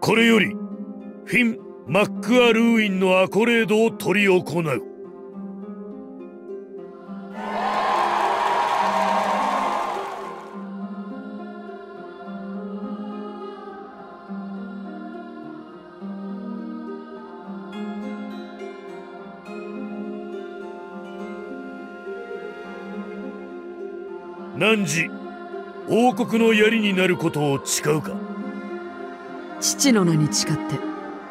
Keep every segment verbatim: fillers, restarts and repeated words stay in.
これよりフィン・マックアルーインのアコレードを執り行う。汝、王国の槍になることを誓うか？ 父の名に誓って。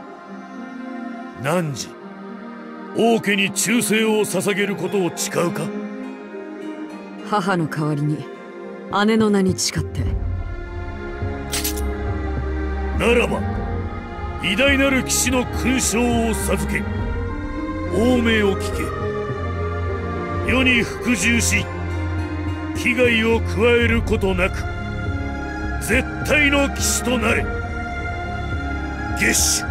汝、王家に忠誠を捧げることを誓うか？ 母の代わりに姉の名に誓って。 ならば偉大なる騎士の勲章を授け、王命を聞け。世に服従し、危害を加えることなく絶対の騎士となれ。月種、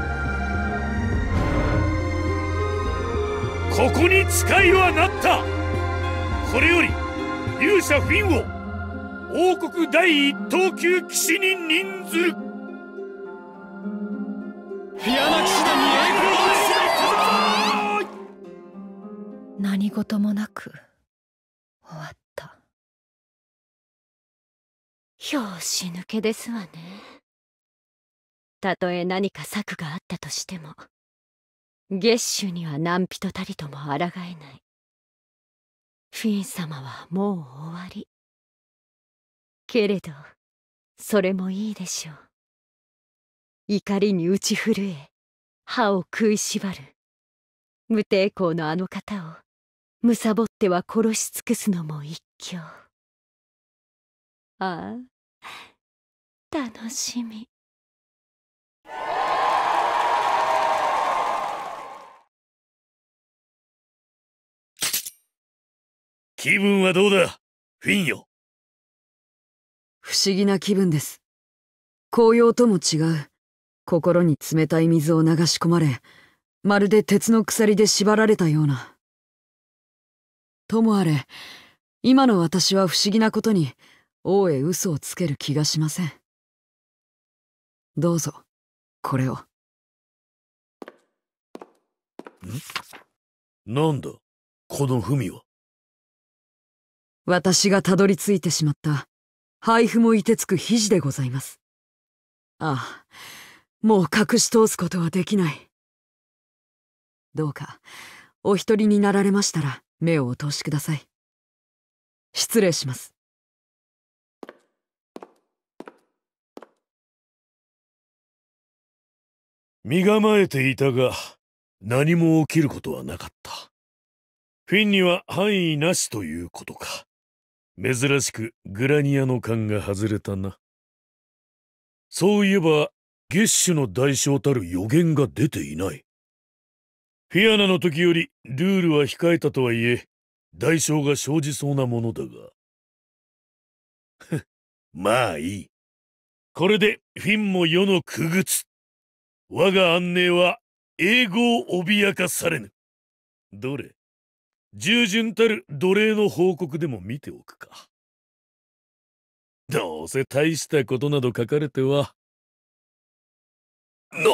ここに誓いはなった。これより勇者フィンを王国第一等級騎士に任ずる。フィアナ騎士団に栄光を。 何事もなく終わった。拍子抜けですわね。たとえ何か策があったとしても月種には何人たりとも抗えない。フィン様はもう終わり。けれどそれもいいでしょう。怒りに打ち震え歯を食いしばる無抵抗のあの方を貪っては殺し尽くすのも一興。ああ、楽しみ。 気分はどうだ、フィンよ。 不思議な気分です。紅葉とも違う、心に冷たい水を流し込まれ、まるで鉄の鎖で縛られたような。ともあれ、今の私は不思議なことに王へ嘘をつける気がしません。どうぞこれを。 ん？なんだこの文は。 私がたどり着いてしまった配布も凍てつく秘事でございます。ああ、もう隠し通すことはできない。どうかお一人になられましたら目をお通しください。失礼します。 身構えていたが何も起きることはなかった。フィンには範囲なしということか。珍しくグラニアの勘が外れたな。そういえば月種の代償たる予言が出ていない。フィアナの時よりルールは控えたとはいえ代償が生じそうなものだがまあいい。これでフィンも世のくぐつ。我が安寧は永劫脅かされぬ。どれ、従順たる奴隷の報告でも見ておくか。どうせ大したことなど書かれては。の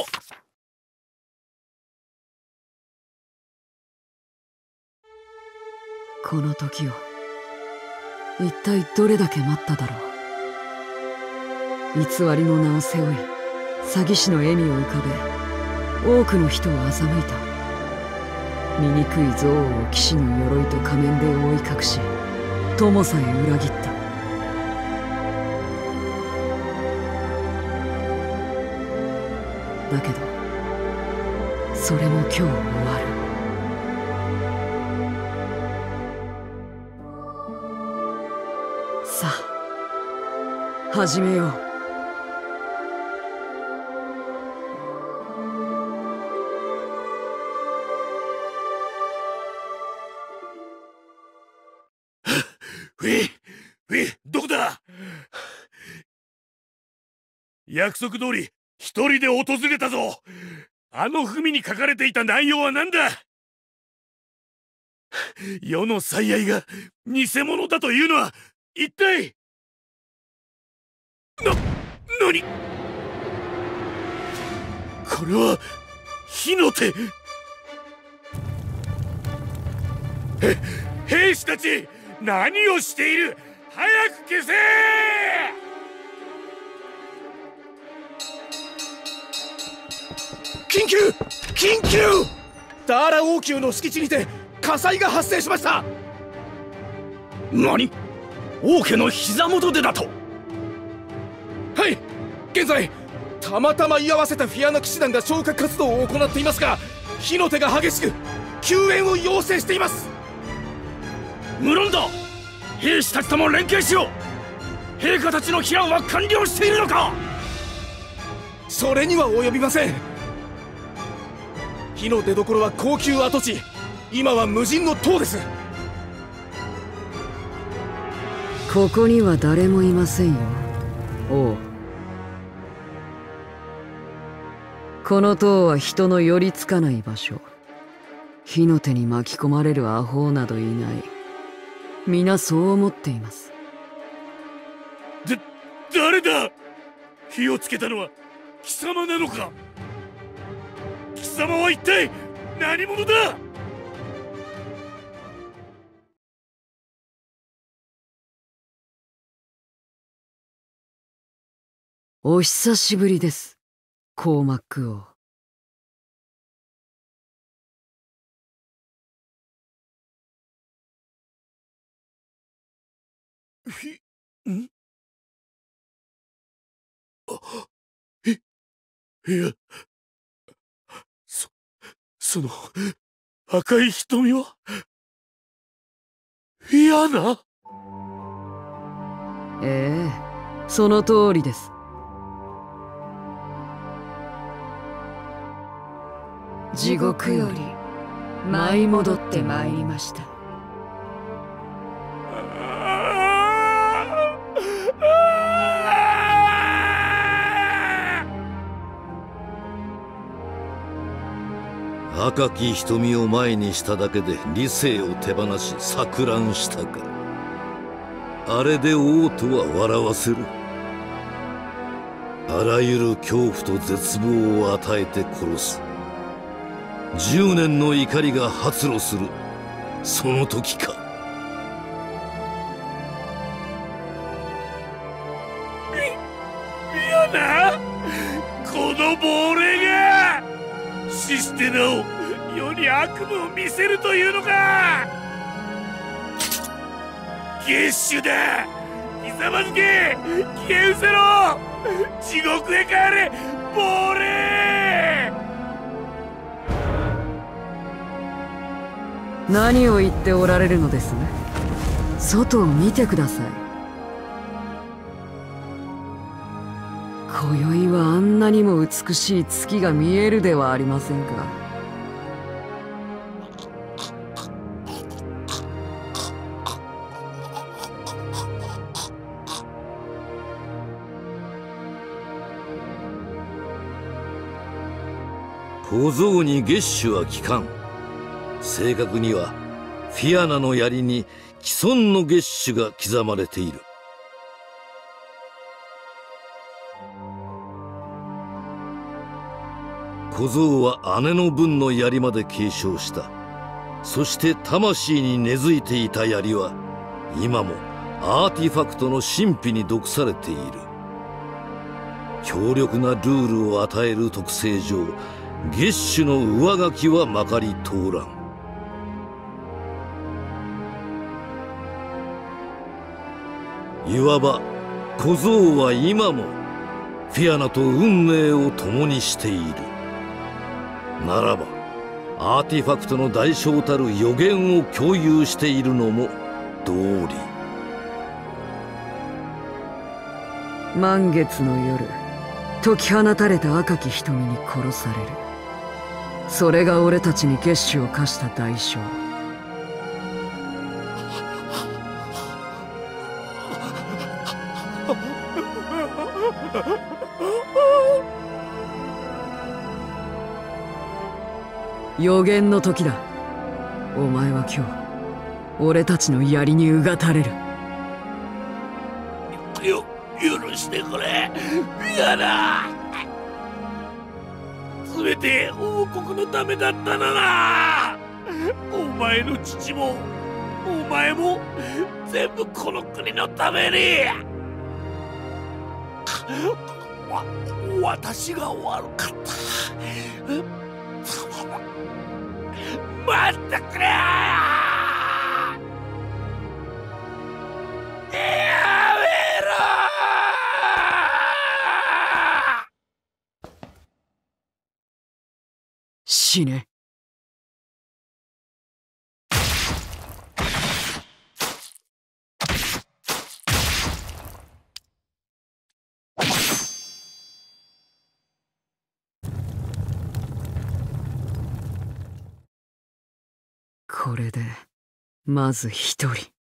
この時を一体どれだけ待っただろう。偽りの名を背負い詐欺師の笑みを浮かべ多くの人を欺いた。醜い憎悪を騎士の鎧と仮面で覆い隠し友さえ裏切った。だけどそれも今日終わる。さあ始めよう。 フィン、フィン、どこだ？約束通り一人で訪れたぞ。あの文に書かれていた内容は何だ？世の最愛が偽物だというのは一体な、何？ これは火の手。へ兵士たち、何をしている。早く消せ。 緊急緊急ダーラ王宮の敷地にて火災が発生しました。 何、王家の膝元でだと。 はい、現在たまたま居合わせたフィアナ騎士団が消火活動を行っていますが、火の手が激しく救援を要請しています。 無論だ、兵士たちとも連携しろ。陛下たちの避難は完了しているのか。 それには及びません。火の出所は高級跡地、今は無人の塔です。 ここには誰もいませんよ、王。この塔は人の寄りつかない場所。火の手に巻き込まれるアホなどいない。皆そう思っています。 だ、誰だ。火をつけたのは貴様なのか。貴様は一体何者だ。 お久しぶりです、コーマック王。 ひ、んあ、え、いや、そ、その、赤い瞳は、フィアナ？ ええ、その通りです。地獄より舞い戻ってまいりました。 赤き瞳を前にしただけで理性を手放し錯乱したか。あれで王とは笑わせる。あらゆる恐怖と絶望を与えて殺す。十年の怒りが発露するその時か。 フィアナ、この亡霊が死してなお世に悪夢を見せるというのか。月種だ。ひざまずけ。消え失せろ。地獄へ帰れ、亡霊。 何を言っておられるのですね。外を見てください。今宵はあんなにも美しい月が見えるではありませんか。 小僧に月種は効かん。正確にはフィアナの槍に既存の月種が刻まれている。小僧は姉の分の槍まで継承した。そして魂に根付いていた槍は今もアーティファクトの神秘に毒されている。強力なルールを与える特性上、月種の上書きはまかり通らん。いわば小僧は今もフィアナと運命を共にしている。ならばアーティファクトの代償たる予言を共有しているのも道理。 満月の夜、解き放たれた赤き瞳に殺される。それが俺たちに月種を課した代償。予言の時だ。お前は今日俺たちの槍にうがたれる。 よ、許してくれ、フィアナ。 全て王国のためだったのだ。お前の父もお前も全部この国のために。わ私が悪かった。待ってくれ。やめろ。 死ね。これでまず一人。